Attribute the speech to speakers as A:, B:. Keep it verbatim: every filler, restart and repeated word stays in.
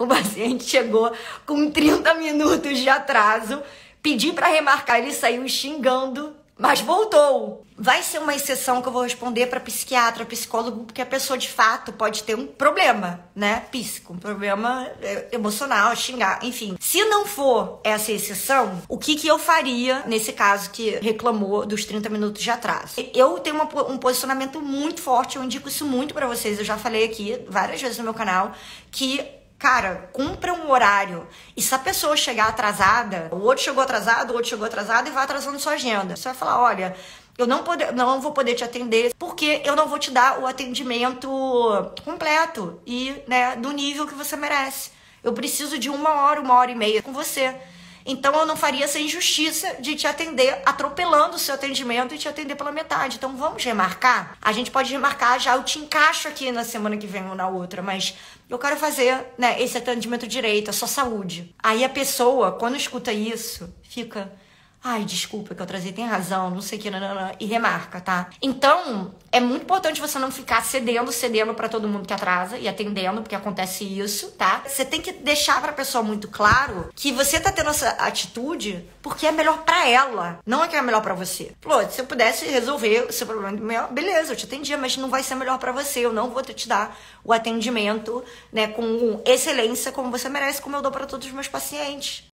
A: O paciente chegou com trinta minutos de atraso, pedi para remarcar, ele saiu xingando, mas voltou. Vai ser uma exceção que eu vou responder para psiquiatra, psicólogo, porque a pessoa de fato pode ter um problema, né, psíquico, um problema emocional, xingar, enfim. Se não for essa exceção, o que que eu faria nesse caso que reclamou dos trinta minutos de atraso? Eu tenho uma, um posicionamento muito forte, eu indico isso muito para vocês, eu já falei aqui várias vezes no meu canal, que cara, cumpra um horário. E se a pessoa chegar atrasada, o outro chegou atrasado, o outro chegou atrasado e vai atrasando sua agenda. Você vai falar, olha, eu não, poder, não vou poder te atender porque eu não vou te dar o atendimento completo e, né, do nível que você merece. Eu preciso de uma hora, uma hora e meia com você. Então eu não faria essa injustiça de te atender atropelando o seu atendimento e te atender pela metade. Então vamos remarcar? A gente pode remarcar já, eu te encaixo aqui na semana que vem ou na outra, mas eu quero fazer, né, esse atendimento direito, a sua saúde. Aí a pessoa, quando escuta isso, fica... Ai, desculpa que eu trazei, tem razão, não sei o que, nanana, e remarca, tá? Então, é muito importante você não ficar cedendo, cedendo pra todo mundo que atrasa e atendendo, porque acontece isso, tá? Você tem que deixar pra pessoa muito claro que você tá tendo essa atitude porque é melhor pra ela, não é que é melhor pra você. Falou, se eu pudesse resolver o seu problema, beleza, eu te atendia, mas não vai ser melhor pra você, eu não vou te dar o atendimento, né, com excelência como você merece, como eu dou pra todos os meus pacientes.